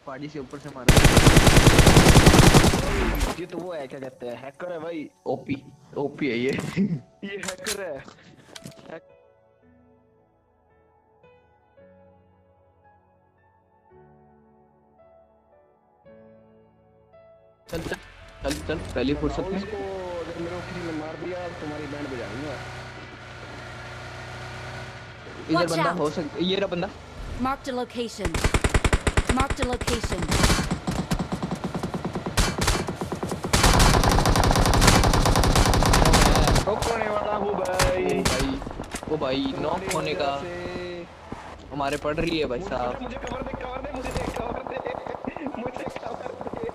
पहाड़ी से ऊपर से मारा। ये तो वो है, क्या कहते हैं, हैकर है भाई। ओपी ओपी है ये। ये हैकर है। चल चल चल चल पहली फुर्सत में। इसको अगर मेरे को किसी ने मार दिया तुम्हारी बैंड बजा दूंगा। इधर बंदा हो सकता, ये रहा बंदा। Marked a location. Marked a location. होने वाला हूँ भाई। ओ भाई नॉक होने का हमारे पड़ रही है भाई साहब। मुझे कवर दे, कवर दे, मुझे कवर दे, मुझे कवर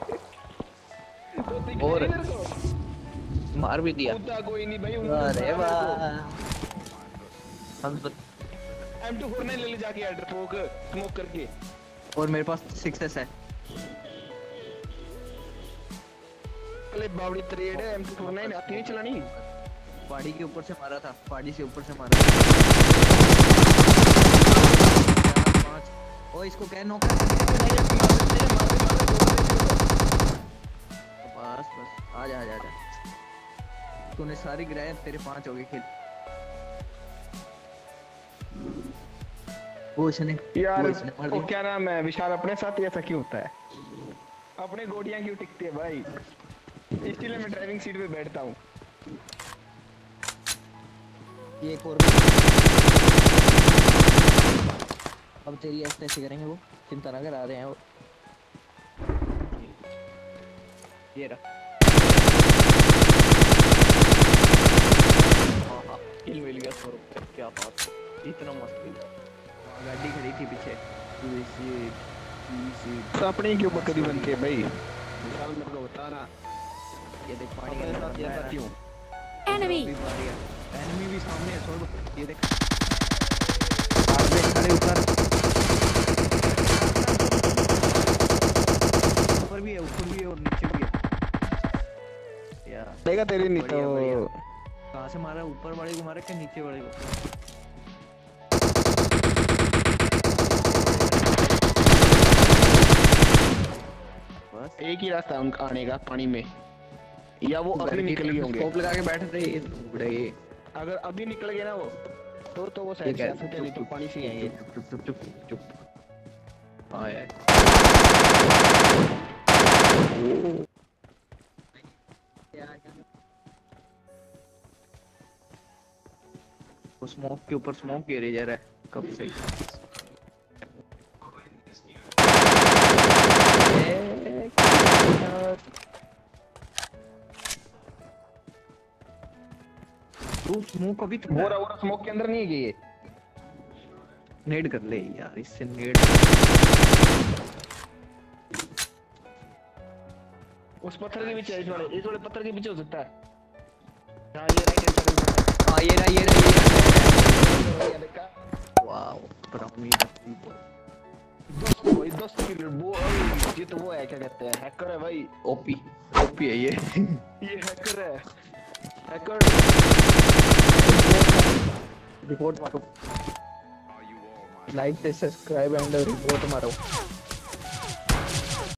दे। और मार भी दिया। कोई नहीं भाई। अरे वाह। M249 ले ले जाके एयर स्मोक करके। और मेरे पास 6S है। अरे बावड़ी ट्रेड है। M249 आती नहीं चलानी। पहाड़ी के ऊपर से मारा था, पहाड़ी से ऊपर से मारा था। ओ इसको क्या नॉक कर। बस बस आजा आजा आजा। तूने सारी गिराए, तेरे 5 हो गए खेल। वो इसने यार वो क्या नाम है, विशाल, अपने साथ ही ऐसा क्यों होता है? अपने गोड़ियां क्यों टिकती है भाई? इसलिए मैं ड्राइविंग सीट पे बैठता हूँ। ये एक और अब तेरी ऐसे करेंगे वो, चिंता ना कर, आ रहे हैं वो। ये रहा किल मिल गया 100 रुपये। क्या बात, इतना मस्त किल। गाड़ी खड़ी थी पीछे। अपने क्यों बकरी बनती है भाई? विशाल मेरे को बता ना। ये देख पानी के साथ ऐसा क्यों? Enemy. एनिमी भी सामने है, छोड़। ये देख आग देख, खड़े ऊपर भी है, ऊपर भी है और नीचे भी है यार। देगा तेरी नहीं तो। कहां से मारा? ऊपर वाले को मारा क्या नीचे वाले को? बस एक ही रास्ता है उनका आने का, पानी में। या वो अभी निकल गए होंगे। स्कोप लगा के बैठ रहे बड़े। अगर अभी निकल गए ना वो तो वो साइड से आ सकते नहीं तो पानी से आएंगे। चुप चुप चुप चुप। हां यार वो स्मोक के ऊपर स्मोक गिरे जा रहा है कब से। तू स्मोक अभी तो वो रहा स्मोक के अंदर नहीं है ये। नेड कर ले यार, इससे नेड। उस पत्थर के पीछे, इस वाले पत्थर के पीछे हो सकता है। हां ये रहा। वाओ ब्राउनी दोस्त किल वो। ये तो वो है, क्या कहते हैं, हैकर है भाई। ओपी ओपी है ये। ये हैकर है, हैकर। रिपोर्ट मारो, लाइक सब्सक्राइब एंड रिपोर्ट मारो।